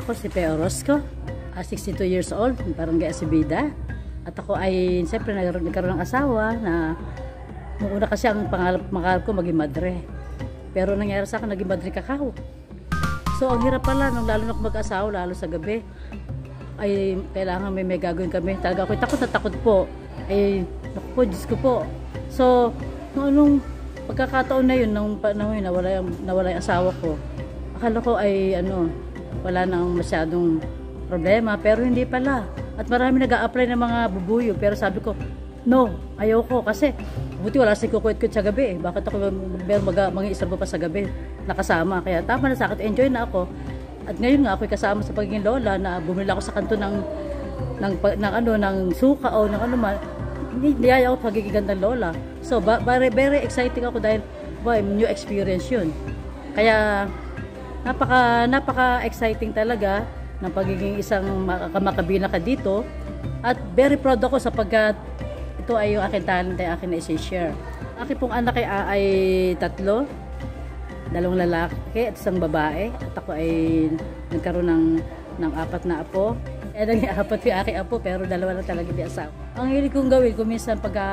Ako si Pe Orozco, 62 years old, barangay Asibida. At ako ay siyempre nagkaroon ng asawa na nung una kasi ang pangarap ko maging madre. Pero nangyari sa akin, naging madre kakao. So ang hirap pala, nung lalo na ako mag-asawa, lalo sa gabi, ay kailangan may gagawin kami. Talaga ako takot na takot po. Ay, naku po, Diyos ko po. So, nung pagkakataon na yun, nung panahon na nawala yung asawa ko, akala ko ay wala nang masyadong problema, pero hindi pala. At marami nag-a-apply ng mga bubuyo, pero sabi ko, no, ayaw ko kasi buti wala si kukwit-kwit sa gabi. Bakit ako mga isang pa sa gabi nakasama? Kaya tama na sa akin, enjoy na ako. At ngayon nga ako'y kasama sa pagiging lola na bumili ako sa kanto ng suka o ng ano man. Hindi ayaw ako pagiging gandang lola. So very, very exciting ako dahil new experience yun. Kaya napaka-exciting talaga ng pagiging isang makabila ka dito. At very proud ako sapagkat ito ay yung aking talent ay akin na i-share. Aking pong anak ay 3, 2 lalaki at 1 babae. At ako ay nagkaroon ng 4 na apo. Naging 4 yung aking apo pero 2 lang talaga di asawa. Ang hilig kong gawin kung minsan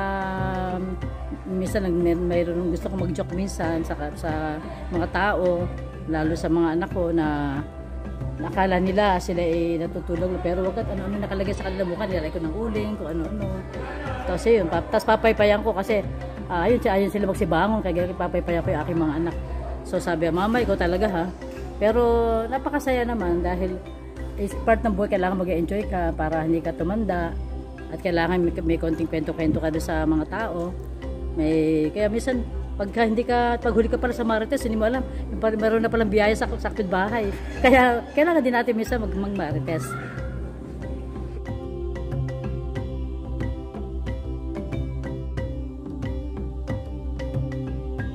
minsan mayroon gusto kong mag-joke minsan sa mga tao, lalo sa mga anak ko na nakala nila sila ay natutulog pero wag at ano nakalagay sa kanila mukha, nilagay ko ng uling kung ano. Tapos yun, tapos papaypayan ko kasi ayun sila magsibangon kaya papaypayan ko yung aking mga anak. So sabi, mama ikaw talaga ha. Pero napakasaya naman dahil is part ng buhay, kailangan mag-enjoy ka para hindi ka tumanda at kailangan may konting kwento-kwento ka doon sa mga tao. Kaya minsan paghuli ka pala sa Marites, hindi mo alam, meron na palang biyaya sa bahay. Kaya kailangan din natin minsan mag-Marites.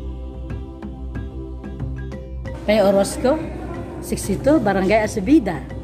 Pe Orozco, 62, barangay Asibida.